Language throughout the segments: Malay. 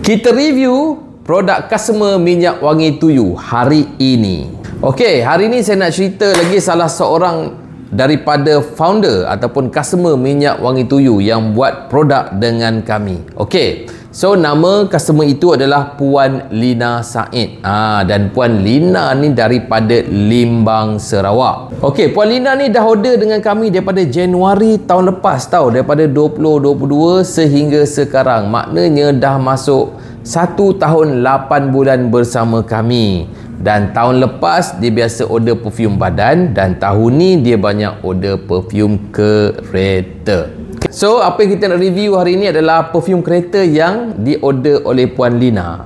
Kita review produk customer minyak wangi tuyu hari ini. Okey, hari ini saya nak cerita lagi salah seorang daripada founder ataupun customer minyak wangi tuyu yang buat produk dengan kami. Okey, so nama customer itu adalah Puan Lina Said. Dan Puan Lina ni daripada Limbang, Sarawak. Okey, Puan Lina ni dah order dengan kami daripada Januari tahun lepas tau, daripada 2022 sehingga sekarang. Maknanya dah masuk 1 tahun 8 bulan bersama kami. Dan tahun lepas dia biasa order perfume badan, dan tahun ni dia banyak order perfume kereta. So apa yang kita nak review hari ni adalah perfume kereta yang diorder oleh Puan Lina.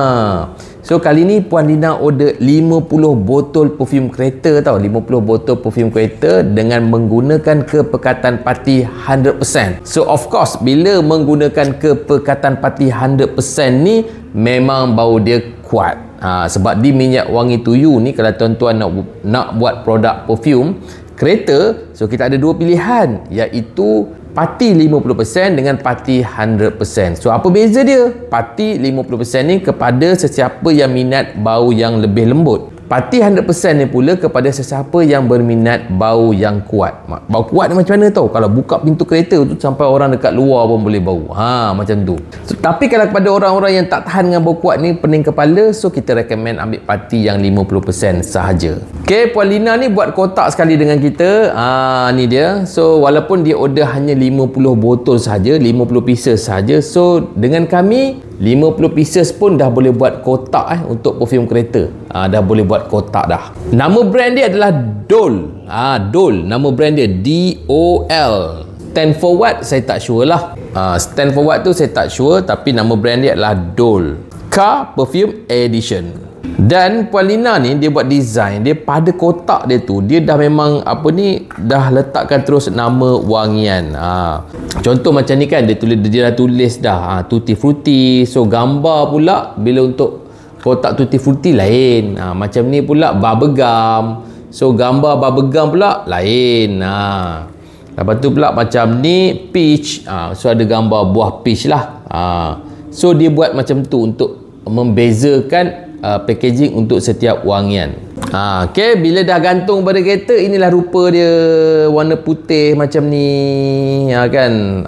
So kali ni Puan Lina order 50 botol perfume kereta tau. 50 botol perfume kereta dengan menggunakan kepekatan parti 100%. So of course bila menggunakan kepekatan parti 100% ni memang bau dia kuat. Sebab di minyak wangi tuyu ni, kalau tuan-tuan nak buat produk perfume kereta, so kita ada dua pilihan, iaitu parti 50% dengan parti 100%. So apa beza dia? Parti 50% ni kepada sesiapa yang minat bau yang lebih lembut. Parti 100% ni pula kepada sesiapa yang berminat bau yang kuat. Bau kuat ni macam mana tau? Kalau buka pintu kereta tu sampai orang dekat luar pun boleh bau. Macam tu. So, tapi kalau kepada orang-orang yang tak tahan dengan bau kuat ni, pening kepala, so kita recommend ambil parti yang 50% sahaja. Okay, Puan Lina ni buat kotak sekali dengan kita. Ni dia. So walaupun dia order hanya 50 botol sahaja, 50 pieces sahaja, so dengan kami 50 pieces pun dah boleh buat kotak untuk perfume kereta. Dah boleh buat kotak dah. Nama brand dia adalah Dol. Dol. Nama brand dia D-O-L. Stand for what? Saya tak sure lah. Stand for what tu saya tak sure, tapi nama brand dia adalah Dol. Car Perfume Edition. Dan Puan Lina ni dia buat design dia pada kotak dia tu, dia dah memang dah letakkan terus nama wangian. Contoh macam ni kan, dia dah tulis dah Tutti Frutti. So gambar pula bila untuk kotak Tutti Frutti lain. Macam ni pula bubblegum. So gambar bubblegum pula lain. Lepas tu pula macam ni peach. So ada gambar buah peach lah. So dia buat macam tu untuk membezakan packaging untuk setiap wangian. Okay, bila dah gantung pada kereta, inilah rupa dia, warna putih macam ni, kan.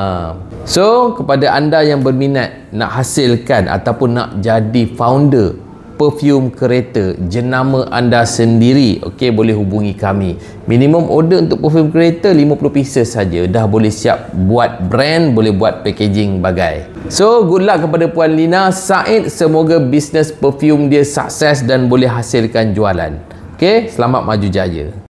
So kepada anda yang berminat nak hasilkan ataupun nak jadi founder perfume kereta jenama anda sendiri, okey, boleh hubungi kami. Minimum order untuk perfume kereta 50 pieces saja, dah boleh siap buat brand, boleh buat packaging bagai. So good luck kepada Puan Lina Said, semoga bisnes perfume dia sukses dan boleh hasilkan jualan. Okey, selamat maju jaya.